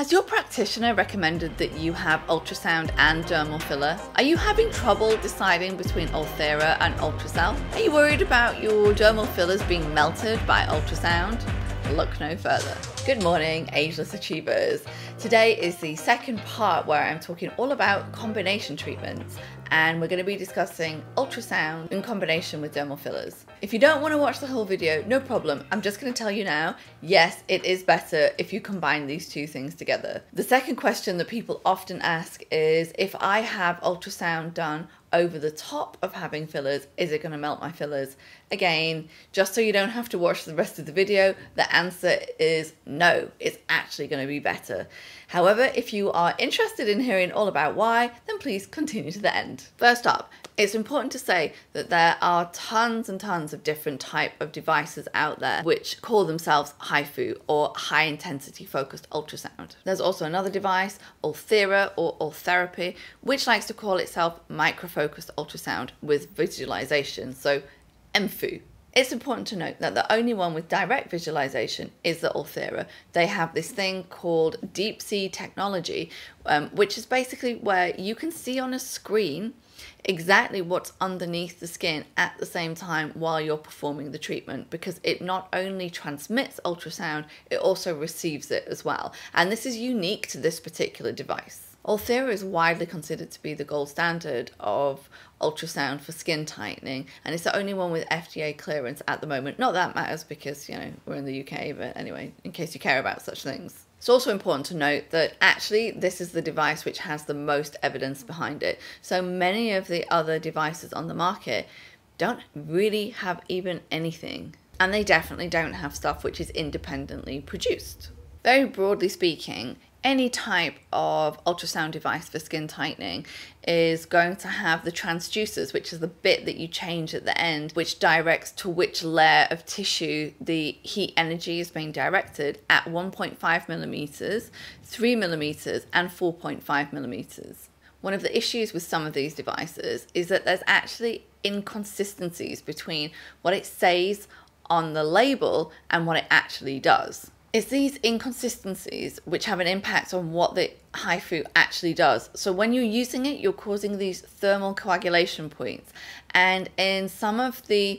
Has your practitioner recommended that you have ultrasound and dermal filler? Are you having trouble deciding between Ulthera and ULTRAcel? Are you worried about your dermal fillers being melted by ultrasound? Look no further. Good morning, ageless achievers. Today is the second part where I'm talking all about combination treatments, and we're going to be discussing ultrasound in combination with dermal fillers. If you don't want to watch the whole video, no problem. I'm just going to tell you now, yes, it is better if you combine these two things together. The second question that people often ask is, if I have ultrasound done over the top of having fillers, is it going to melt my fillers? Again, just so you don't have to watch the rest of the video, the answer is no, it's actually going to be better. However, if you are interested in hearing all about why, then please continue to the end. First up, it's important to say that there are tons and tons of different type of devices out there which call themselves HIFU, or high intensity focused ultrasound. There's also another device, Ulthera or Ultherapy, which likes to call itself micro-focused ultrasound with visualization, so EMFU. It's important to note that the only one with direct visualization is the Ulthera. They have this thing called deep sea technology, which is basically where you can see on a screen exactly what's underneath the skin at the same time while you're performing the treatment, because it not only transmits ultrasound, it also receives it as well. And this is unique to this particular device. Ulthera is widely considered to be the gold standard of ultrasound for skin tightening, and it's the only one with FDA clearance at the moment. Not that matters because, you know, we're in the UK, but anyway, in case you care about such things. It's also important to note that actually this is the device which has the most evidence behind it. So many of the other devices on the market don't really have even anything, and they definitely don't have stuff which is independently produced. Very broadly speaking, any type of ultrasound device for skin tightening is going to have the transducers, which is the bit that you change at the end, which directs to which layer of tissue the heat energy is being directed at 1.5 millimeters, 3 millimeters, and 4.5 millimeters. One of the issues with some of these devices is that there's actually inconsistencies between what it says on the label and what it actually does. It's these inconsistencies which have an impact on what the HIFU actually does. So when you're using it, you're causing these thermal coagulation points. And in some of the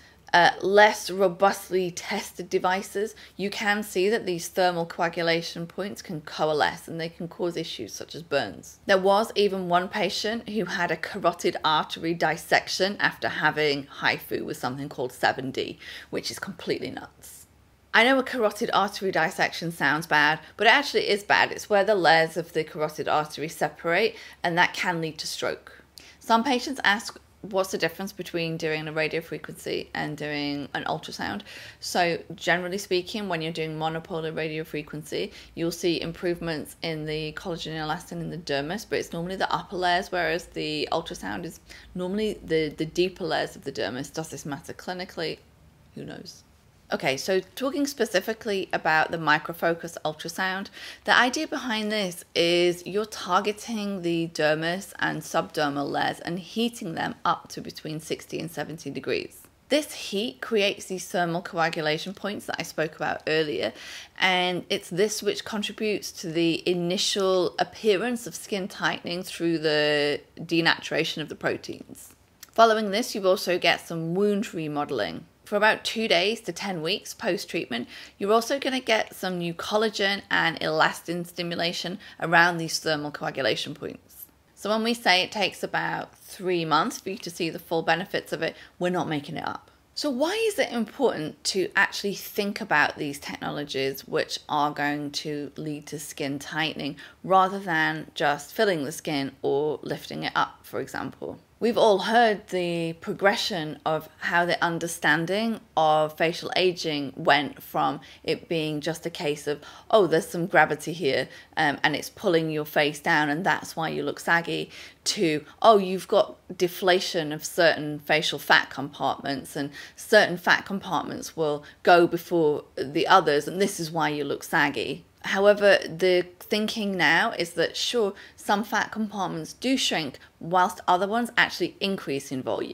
less robustly tested devices, you can see that these thermal coagulation points can coalesce and they can cause issues such as burns. There was even one patient who had a carotid artery dissection after having HIFU with something called 7D, which is completely nuts. I know a carotid artery dissection sounds bad, but it actually is bad. It's where the layers of the carotid artery separate, and that can lead to stroke. Some patients ask, what's the difference between doing a radiofrequency and doing an ultrasound? So generally speaking, when you're doing monopolar radiofrequency, you'll see improvements in the collagen and elastin in the dermis, but it's normally the upper layers, whereas the ultrasound is normally the deeper layers of the dermis. Does this matter clinically? Who knows? Okay, so talking specifically about the microfocus ultrasound, the idea behind this is you're targeting the dermis and subdermal layers and heating them up to between 60 and 70 degrees. This heat creates these thermal coagulation points that I spoke about earlier, and it's this which contributes to the initial appearance of skin tightening through the denaturation of the proteins. Following this, you also get some wound remodeling. For about 2 days to 10 weeks post-treatment, you're also going to get some new collagen and elastin stimulation around these thermal coagulation points. So when we say it takes about 3 months for you to see the full benefits of it, we're not making it up. So why is it important to actually think about these technologies which are going to lead to skin tightening rather than just filling the skin or lifting it up, for example? We've all heard the progression of how the understanding of facial aging went from it being just a case of, oh, there's some gravity here and it's pulling your face down and that's why you look saggy, to, oh, you've got deflation of certain facial fat compartments and certain fat compartments will go before the others and this is why you look saggy. However, the thinking now is that sure, some fat compartments do shrink whilst other ones actually increase in volume.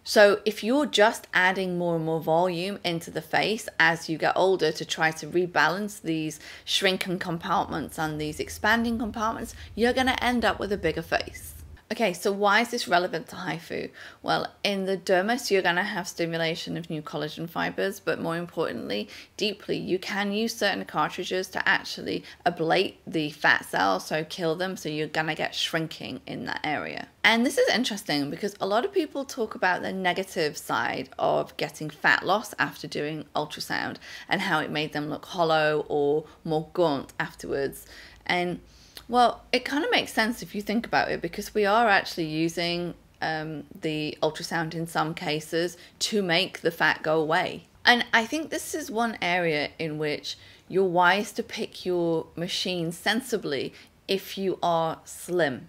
So if you're just adding more and more volume into the face as you get older to try to rebalance these shrinking compartments and these expanding compartments, you're going to end up with a bigger face. Okay, so why is this relevant to HIFU? Well, in the dermis, you're going to have stimulation of new collagen fibers, but more importantly, deeply, you can use certain cartridges to actually ablate the fat cells, so kill them, so you're going to get shrinking in that area. And this is interesting because a lot of people talk about the negative side of getting fat loss after doing ultrasound and how it made them look hollow or more gaunt afterwards. And well, it kind of makes sense if you think about it, because we are actually using the ultrasound in some cases to make the fat go away. And I think this is one area in which you're wise to pick your machine sensibly if you are slim.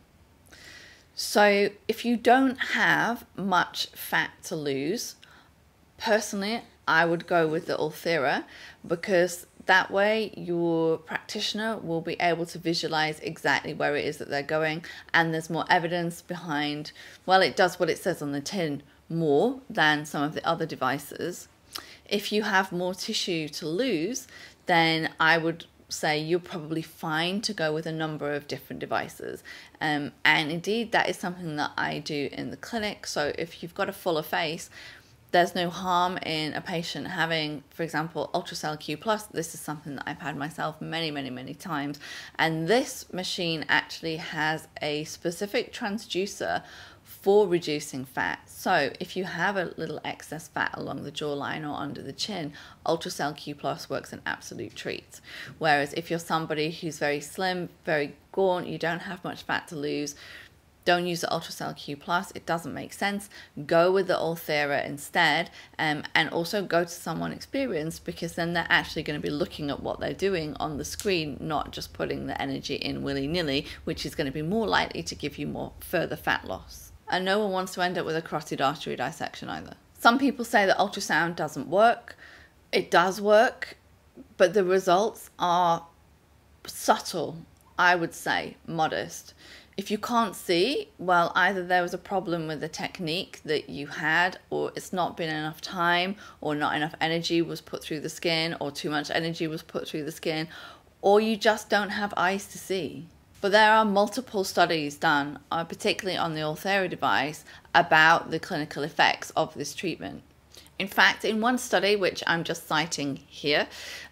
So if you don't have much fat to lose, personally, I would go with the Ulthera, because that way your practitioner will be able to visualize exactly where it is that they're going, and there's more evidence behind, well, it does what it says on the tin more than some of the other devices. If you have more tissue to lose, then I would say you're probably fine to go with a number of different devices. And indeed, that is something that I do in the clinic. So if you've got a fuller face, there's no harm in a patient having, for example, ULTRAcel Q+. This is something that I've had myself many times. And this machine actually has a specific transducer for reducing fat. So if you have a little excess fat along the jawline or under the chin, ULTRAcel Q+ works an absolute treat. Whereas if you're somebody who's very slim, very gaunt, you don't have much fat to lose, don't use the ULTRAcel Q+, it doesn't make sense. Go with the Ulthera instead, and also go to someone experienced, because then they're actually going to be looking at what they're doing on the screen, not just putting the energy in willy-nilly, which is going to be more likely to give you more further fat loss. And no one wants to end up with a carotid artery dissection either. Some people say that ultrasound doesn't work. It does work, but the results are subtle, I would say, modest. If you can't see, well, either there was a problem with the technique that you had, or it's not been enough time, or not enough energy was put through the skin, or too much energy was put through the skin, or you just don't have eyes to see. But there are multiple studies done, particularly on the Ulthera device, about the clinical effects of this treatment. In fact, in one study, which I'm just citing here,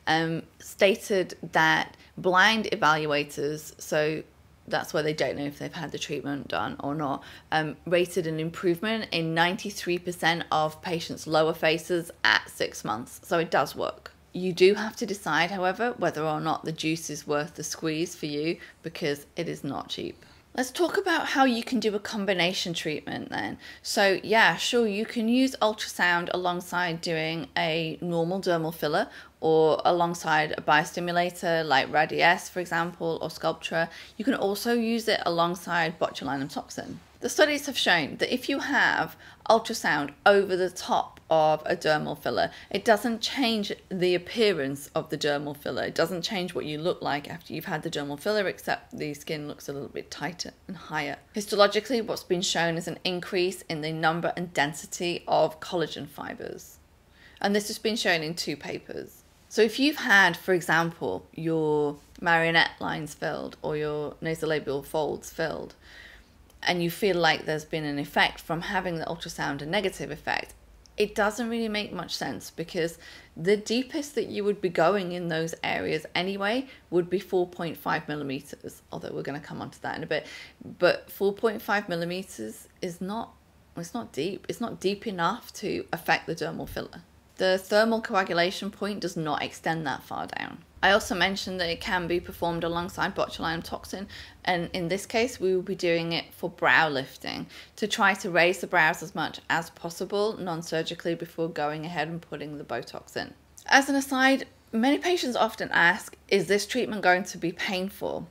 stated that blind evaluators, so that's where they don't know if they've had the treatment done or not, rated an improvement in 93% of patients' lower faces at 6 months. So it does work. You do have to decide, however, whether or not the juice is worth the squeeze for you, because it is not cheap. Let's talk about how you can do a combination treatment then. So yeah, sure, you can use ultrasound alongside doing a normal dermal filler, or alongside a biostimulator like Radiesse, for example, or Sculptra. You can also use it alongside botulinum toxin. The studies have shown that if you have ultrasound over the top of a dermal filler, it doesn't change the appearance of the dermal filler. It doesn't change what you look like after you've had the dermal filler, except the skin looks a little bit tighter and higher. Histologically, what's been shown is an increase in the number and density of collagen fibers. And this has been shown in 2 papers. So if you've had, for example, your marionette lines filled or your nasolabial folds filled, and you feel like there's been an effect from having the ultrasound, a negative effect, it doesn't really make much sense, because the deepest that you would be going in those areas anyway would be 4.5 millimeters, although we're going to come on to that in a bit. But 4.5 millimeters is not, it's not deep. It's not deep enough to affect the dermal filler. The thermal coagulation point does not extend that far down. I also mentioned that it can be performed alongside botulinum toxin, and in this case we will be doing it for brow lifting, to try to raise the brows as much as possible non-surgically before going ahead and putting the Botox in. As an aside, many patients often ask, is this treatment going to be painful?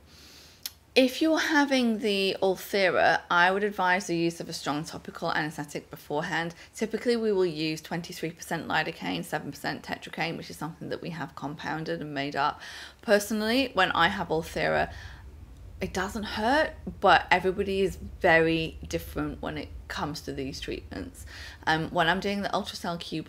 If you're having the Ulthera, I would advise the use of a strong topical anesthetic beforehand. Typically we will use 23% lidocaine, 7% tetracaine, which is something that we have compounded and made up. Personally, when I have Ulthera, It doesn't hurt, but everybody is very different when it comes to these treatments. When I'm doing the Ultracell Q+,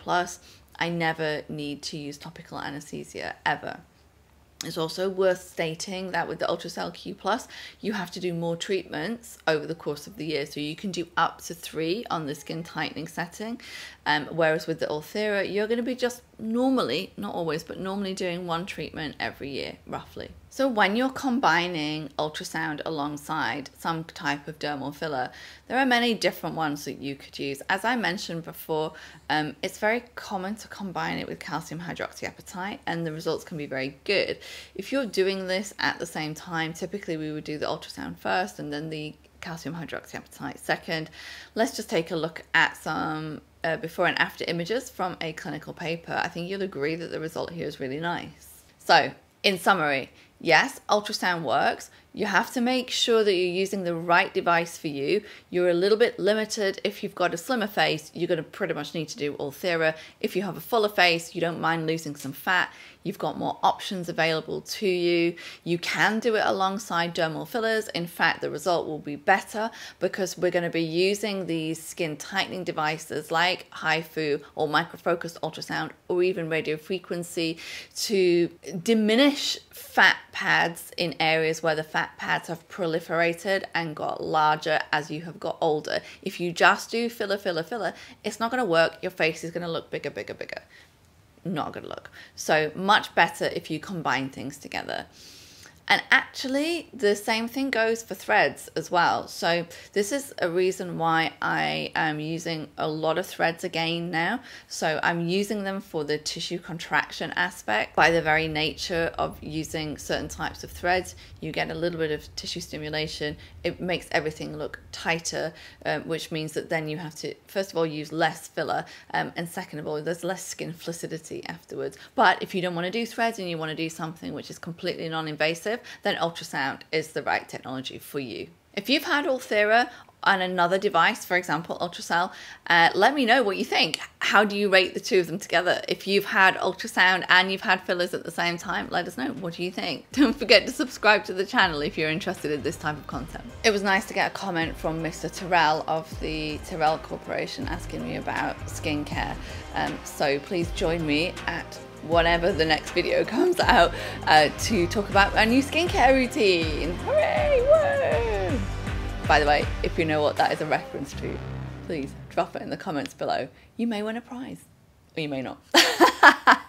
I never need to use topical anesthesia ever. It's also worth stating that with the Ultracell Q+, you have to do more treatments over the course of the year. So you can do up to 3 on the skin tightening setting. Whereas with the Ulthera, you're going to be just normally, not always, but normally doing 1 treatment every year, roughly. So when you're combining ultrasound alongside some type of dermal filler, there are many different ones that you could use. As I mentioned before, it's very common to combine it with calcium hydroxyapatite, and the results can be very good. If you're doing this at the same time, typically we would do the ultrasound first and then the calcium hydroxyapatite second. Let's just take a look at some before and after images from a clinical paper. I think you'll agree that the result here is really nice. So, in summary, yes, ultrasound works. You have to make sure that you're using the right device for you. You're a little bit limited. If you've got a slimmer face, you're going to pretty much need to do Ulthera. If you have a fuller face, you don't mind losing some fat, you've got more options available to you. You can do it alongside dermal fillers. In fact, the result will be better because we're going to be using these skin tightening devices like HIFU or microfocused ultrasound or even radio frequency to diminish fat pads in areas where the fat pads have proliferated and got larger as you have got older. If you just do filler, it's not going to work. Your face is going to look bigger. Not a good look. So much better if you combine things together. And actually, the same thing goes for threads as well. So this is a reason why I am using a lot of threads again now. So I'm using them for the tissue contraction aspect. By the very nature of using certain types of threads, you get a little bit of tissue stimulation. It makes everything look tighter, which means that then you have to, first of all, use less filler. And second of all, there's less skin flaccidity afterwards. But if you don't want to do threads and you want to do something which is completely non-invasive, then ultrasound is the right technology for you. If you've had Ulthera on another device, for example, Ultracell, let me know what you think. How do you rate the two of them together? If you've had ultrasound and you've had fillers at the same time, let us know. What do you think? Don't forget to subscribe to the channel if you're interested in this type of content. It was nice to get a comment from Mr. Terrell of the Terrell Corporation asking me about skincare. So please join me at whenever the next video comes out to talk about our new skincare routine. Hooray! Woo! By the way, if you know what that is a reference to, please drop it in the comments below. You may win a prize, or you may not.